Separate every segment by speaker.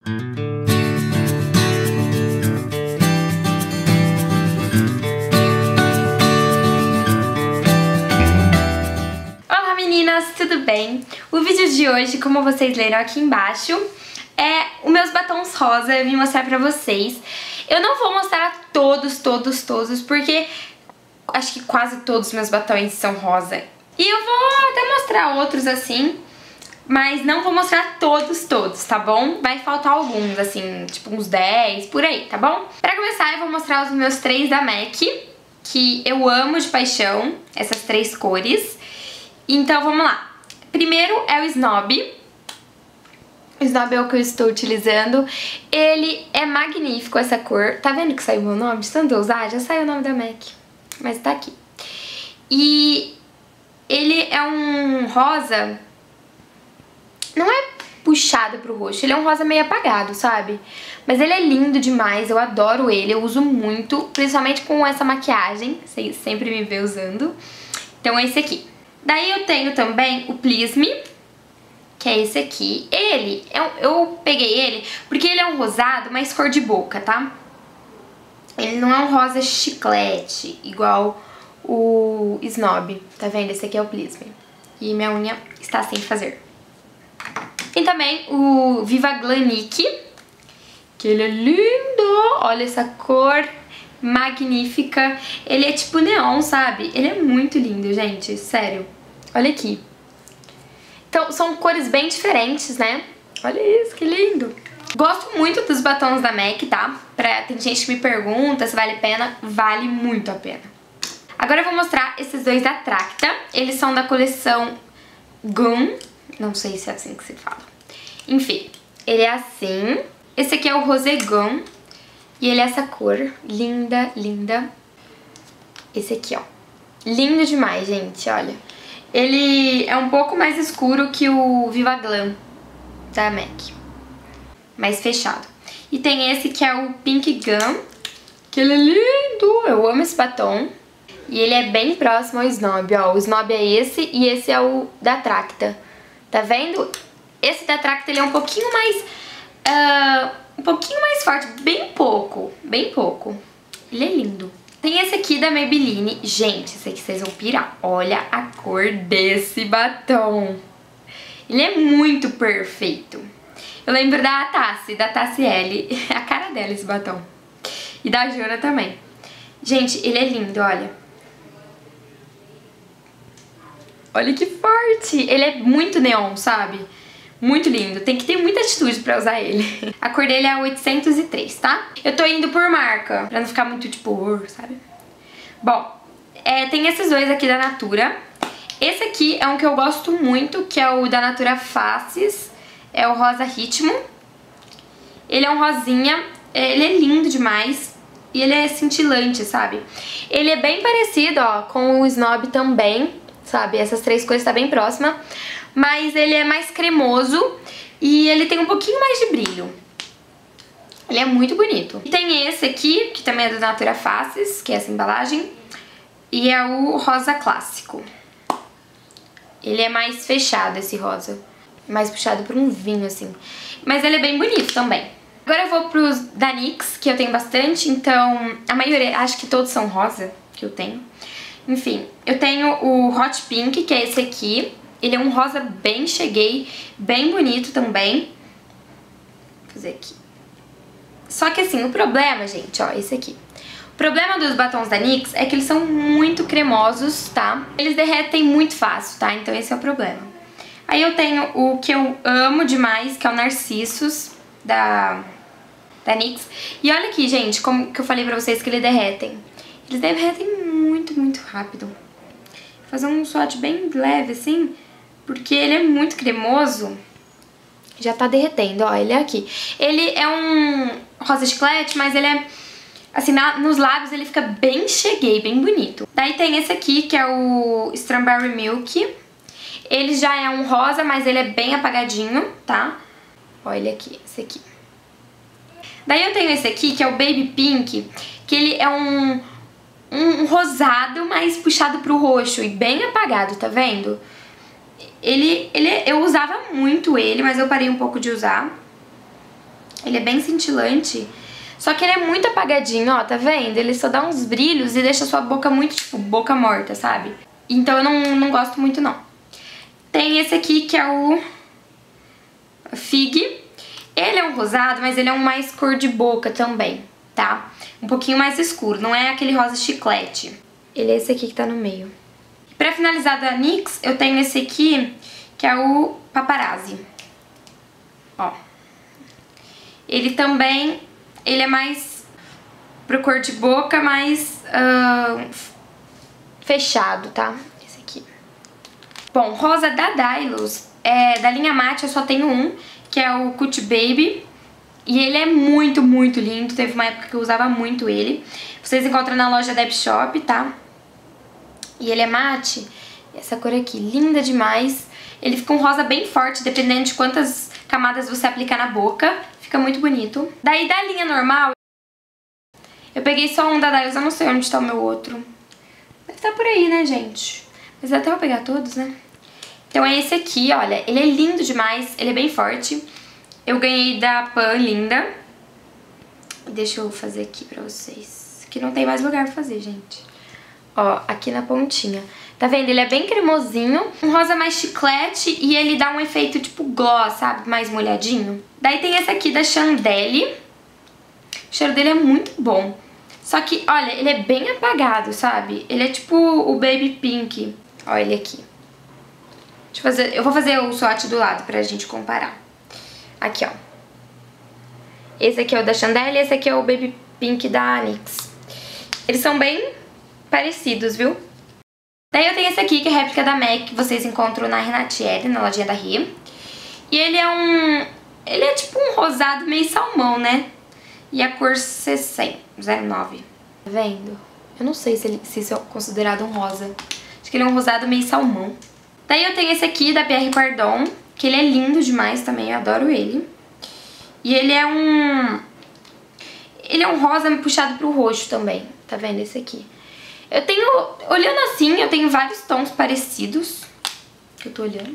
Speaker 1: Olá meninas, tudo bem? O vídeo de hoje, como vocês leram aqui embaixo, é os meus batons rosa. Eu vim mostrar pra vocês. Eu não vou mostrar todos, porque acho que quase todos os meus batons são rosa. E eu vou até mostrar outros assim, mas não vou mostrar todos, tá bom? Vai faltar alguns, assim, tipo uns 10, por aí, tá bom? Pra começar, eu vou mostrar os meus 3 da MAC, que eu amo de paixão, essas 3 cores. Então, vamos lá. Primeiro é o Snob. O Snob é o que eu estou utilizando. Ele é magnífico, essa cor. Tá vendo que saiu o meu nome? De tanto usar, já saiu o nome da MAC. Mas tá aqui. E ele é um rosa... Não é puxado pro roxo, ele é um rosa meio apagado, sabe? Mas ele é lindo demais, eu adoro ele, eu uso muito, principalmente com essa maquiagem, vocês sempre me vê usando. Então é esse aqui. Daí eu tenho também o Please Me, que é esse aqui. Ele, eu peguei ele porque ele é um rosado, mas cor de boca, tá? Ele não é um rosa chiclete, igual o Snob, tá vendo? Esse aqui é o Please Me. E minha unha está sem fazer. Tem também o Viva Glanique, que ele é lindo. Olha essa cor magnífica. Ele é tipo neon, sabe? Ele é muito lindo, gente, sério. Olha aqui. Então, são cores bem diferentes, né? Olha isso, que lindo. Gosto muito dos batons da MAC, tá? Tem gente que me pergunta se vale a pena. Vale muito a pena. Agora eu vou mostrar esses 2 da Tracta. Eles são da coleção Gum. Não sei se é assim que se fala. Enfim, ele é assim. Esse aqui é o Rosé Gum. E ele é essa cor. Linda, linda. Esse aqui, ó. Lindo demais, gente, olha. Ele é um pouco mais escuro que o Viva Glam da MAC. Mais fechado. E tem esse que é o Pink Gum. Que ele é lindo. Eu amo esse batom. E ele é bem próximo ao Snob, ó. O Snob é esse e esse é o da Tracta. Tá vendo? Esse da Tracta, ele é um pouquinho mais... forte. Bem pouco. Bem pouco. Ele é lindo. Tem esse aqui da Maybelline. Gente, esse aqui vocês vão pirar. Olha a cor desse batom. Ele é muito perfeito. Eu lembro da Tassi L. A cara dela esse batom. E da Jona também. Gente, ele é lindo, olha. Olha que forte! Ele é muito neon, sabe? Muito lindo. Tem que ter muita atitude pra usar ele. A cor dele é 803, tá? Eu tô indo por marca, pra não ficar muito tipo, sabe? Bom, tem esses 2 aqui da Natura. Esse aqui é um que eu gosto muito, que é o da Natura Faces. É o Rosa Ritmo. Ele é um rosinha. Ele é lindo demais. E ele é cintilante, sabe? Ele é bem parecido, ó, com o Snob também. Sabe, essas 3 cores tá bem próxima, mas ele é mais cremoso e ele tem um pouquinho mais de brilho. Ele é muito bonito. E tem esse aqui, que também é da Natura Faces, que é essa embalagem, e é o rosa clássico. Ele é mais fechado, esse rosa, mais puxado por um vinho, assim. Mas ele é bem bonito também. Agora eu vou pros da NYX, que eu tenho bastante, então a maioria, acho que todos são rosa, que eu tenho. Enfim, eu tenho o Hot Pink, que é esse aqui. Ele é um rosa bem cheguei, bem bonito também. Vou fazer aqui. Só que assim, o problema, gente, ó, esse aqui. O problema dos batons da NYX é que eles são muito cremosos, tá? Eles derretem muito fácil, tá? Então esse é o problema. Aí eu tenho o que eu amo demais, que é o Narcissus, da NYX. E olha aqui, gente, como que eu falei pra vocês que eles derretem. Eles derretem muito rápido. Vou fazer um swatch bem leve, assim, porque ele é muito cremoso. Já tá derretendo, ó, ele é aqui. Ele é um rosa chiclete, mas ele é, assim, nos lábios ele fica bem cheguei, bem bonito. Daí tem esse aqui, que é o Strawberry Milk. Ele já é um rosa, mas ele é bem apagadinho, tá? Ó, ele aqui, esse aqui. Daí eu tenho esse aqui, que é o Baby Pink, que ele é um rosado, mais puxado pro roxo e bem apagado, tá vendo? Eu usava muito ele, mas eu parei um pouco de usar. Ele é bem cintilante, só que ele é muito apagadinho, ó, tá vendo? Ele só dá uns brilhos e deixa a sua boca muito, tipo, boca morta, sabe? Então eu não gosto muito, não. Tem esse aqui que é o Fig. Ele é um rosado, mas ele é um mais cor de boca também, tá? Um pouquinho mais escuro, não é aquele rosa chiclete. Ele é esse aqui que tá no meio. Pra finalizar da NYX, eu tenho esse aqui, que é o Paparazzi. Ó. Ele também, ele é mais pro cor de boca, mais fechado, tá? Esse aqui. Bom, rosa da Dylos, da linha Matte eu só tenho um, que é o Cut Baby. E ele é muito, muito lindo. Teve uma época que eu usava muito ele. Vocês encontram na loja Deb Shop, tá? E ele é mate. Essa cor aqui, linda demais. Ele fica um rosa bem forte, dependendo de quantas camadas você aplicar na boca. Fica muito bonito. Daí da linha normal, eu peguei só um da Dylos, eu não sei onde tá o meu outro. Deve estar por aí, né, gente? Mas até eu pegar todos, né? Então é esse aqui, olha. Ele é lindo demais, ele é bem forte. Eu ganhei da Pan Linda. Deixa eu fazer aqui pra vocês. Aqui não tem mais lugar pra fazer, gente. Ó, aqui na pontinha. Tá vendo? Ele é bem cremosinho. Um rosa mais chiclete e ele dá um efeito tipo gloss, sabe? Mais molhadinho. Daí tem esse aqui da Chandelle. O cheiro dele é muito bom. Só que, olha, ele é bem apagado, sabe? Ele é tipo o Baby Pink. Ó ele aqui. Deixa eu fazer... Eu vou fazer o swatch do lado pra gente comparar. Aqui, ó. Esse aqui é o da Chandelle e esse aqui é o Baby Pink da NYX. Eles são bem parecidos, viu? Daí eu tenho esse aqui, que é réplica da MAC, que vocês encontram na Renatieri, na lojinha da Ria. E ele é ele é tipo um rosado meio salmão, né? E a cor C100, 09. Tá vendo? Eu não sei se isso é considerado um rosa. Acho que ele é um rosado meio salmão. Daí eu tenho esse aqui da Pierre Cardin, que ele é lindo demais também, eu adoro ele. E ele é um rosa puxado pro roxo também, tá vendo esse aqui? Eu tenho, olhando assim, eu tenho vários tons parecidos, que eu tô olhando.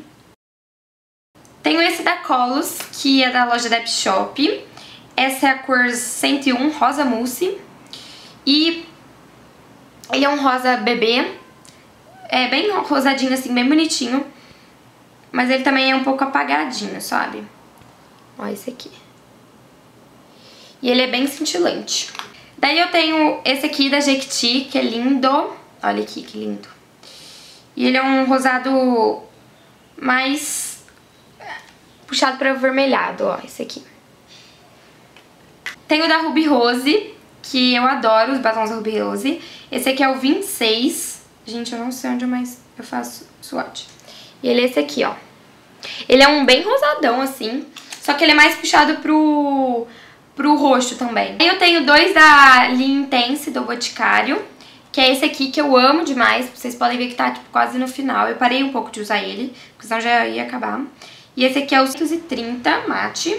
Speaker 1: Tenho esse da Colos, que é da loja Deb Shop. Essa é a cor 101, rosa mousse. E ele é um rosa bebê, é bem rosadinho assim, bem bonitinho. Mas ele também é um pouco apagadinho, sabe? Ó, esse aqui. E ele é bem cintilante. Daí eu tenho esse aqui da Jequiti, que é lindo. Olha aqui, que lindo. E ele é um rosado mais puxado para avermelhado, ó, esse aqui. Tenho o da Ruby Rose, que eu adoro os batons da Ruby Rose. Esse aqui é o 26. Gente, eu não sei onde mais eu faço swatch. E ele é esse aqui, ó. Ele é um bem rosadão, assim. Só que ele é mais puxado pro roxo também. Aí eu tenho dois da linha Intense do Boticário, que é esse aqui que eu amo demais. Vocês podem ver que tá tipo, quase no final. Eu parei um pouco de usar ele, porque senão já ia acabar. E esse aqui é o 130 Mate.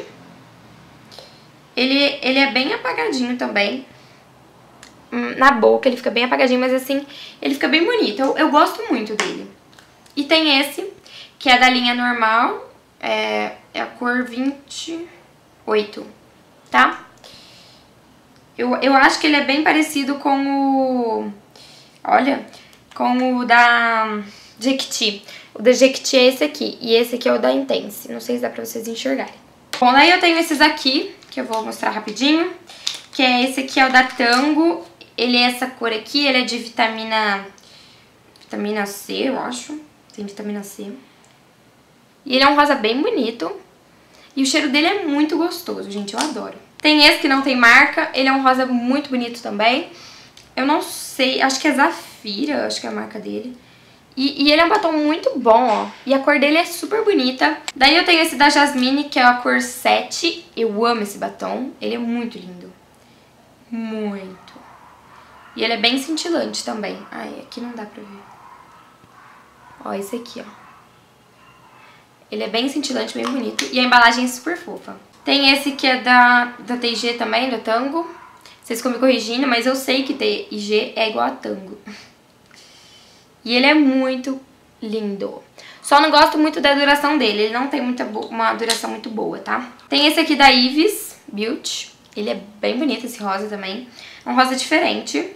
Speaker 1: Ele é bem apagadinho também. Na boca ele fica bem apagadinho, mas assim, ele fica bem bonito. Eu gosto muito dele. E tem esse, que é da linha normal, é a cor 28, tá? Eu acho que ele é bem parecido com o... Olha, com o da Jequiti. O da Jequiti é esse aqui, e esse aqui é o da Intense. Não sei se dá pra vocês enxergarem. Bom, daí eu tenho esses aqui, que eu vou mostrar rapidinho, que é esse aqui é o da Tango. Ele é essa cor aqui, ele é de vitamina C, eu acho. Tem vitamina C. E ele é um rosa bem bonito. E o cheiro dele é muito gostoso, gente, eu adoro. Tem esse que não tem marca, ele é um rosa muito bonito também. Eu não sei, acho que é Zafira, acho que é a marca dele. E ele é um batom muito bom, ó. E a cor dele é super bonita. Daí eu tenho esse da Jasmine, que é a cor 7. Eu amo esse batom, ele é muito lindo. Muito. E ele é bem cintilante também. Ai, aqui não dá pra ver. Ó, esse aqui, ó. Ele é bem cintilante, bem bonito. E a embalagem é super fofa. Tem esse que é da TIG também, da Tango. Vocês ficam me corrigindo, mas eu sei que TIG é igual a Tango. E ele é muito lindo. Só não gosto muito da duração dele. Ele não tem uma duração muito boa, tá? Tem esse aqui da Ives, Beauty. Ele é bem bonito, esse rosa também. É um rosa diferente.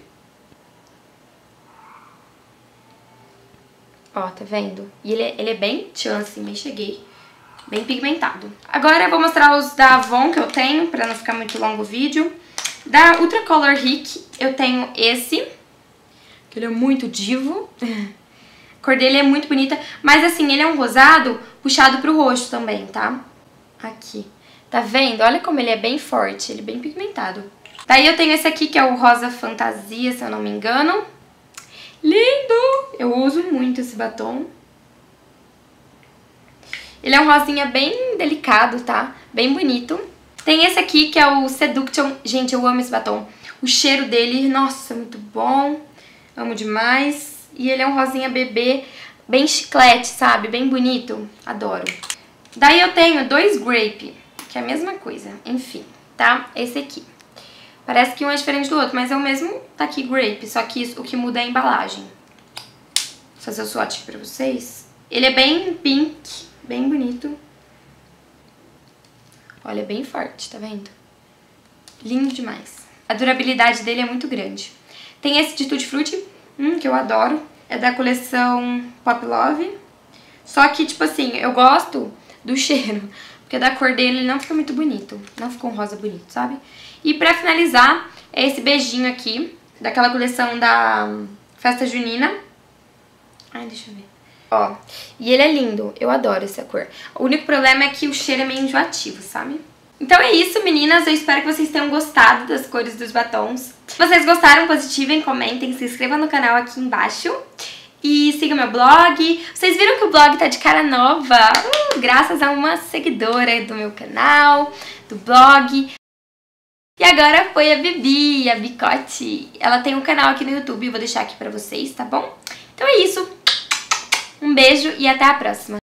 Speaker 1: Ó, tá vendo? E ele é bem tchan, assim, bem cheguei. Bem pigmentado. Agora eu vou mostrar os da Avon que eu tenho, pra não ficar muito longo o vídeo. Da Ultra Color Rick, eu tenho esse, que ele é muito divo. A cor dele é muito bonita, mas assim, ele é um rosado puxado pro rosto também, tá? Aqui. Tá vendo? Olha como ele é bem forte, ele é bem pigmentado. Daí eu tenho esse aqui, que é o Rosa Fantasia, se eu não me engano. Lindo! Eu uso muito esse batom. Ele é um rosinha bem delicado, tá? Bem bonito. Tem esse aqui, que é o Seduction. Gente, eu amo esse batom. O cheiro dele, nossa, muito bom. Amo demais. E ele é um rosinha bebê, bem chiclete, sabe? Bem bonito. Adoro. Daí eu tenho dois Grape, que é a mesma coisa. Enfim, tá? Esse aqui. Parece que um é diferente do outro, mas é o mesmo, tá aqui, Grape. Só que o que muda é a embalagem. Vou fazer o swatch aqui pra vocês. Ele é bem pink, bem bonito. Olha, é bem forte, tá vendo? Lindo demais. A durabilidade dele é muito grande. Tem esse de Tutti Frutti, que eu adoro. É da coleção Pop Love. Só que, tipo assim, eu gosto do cheiro. Porque da cor dele ele não fica muito bonito. Não ficou um rosa bonito, sabe? E pra finalizar, é esse beijinho aqui. Daquela coleção da Festa Junina. Ai, deixa eu ver. Ó, e ele é lindo, eu adoro essa cor. O único problema é que o cheiro é meio enjoativo, sabe? Então é isso, meninas, eu espero que vocês tenham gostado das cores dos batons. Se vocês gostaram, positivem, comentem, se inscrevam no canal aqui embaixo. E sigam meu blog. Vocês viram que o blog tá de cara nova? Graças a uma seguidora do meu canal, do blog. E agora foi a Bibi, a Bicote. Ela tem um canal aqui no YouTube, vou deixar aqui pra vocês, tá bom? Então é isso. Um beijo e até a próxima.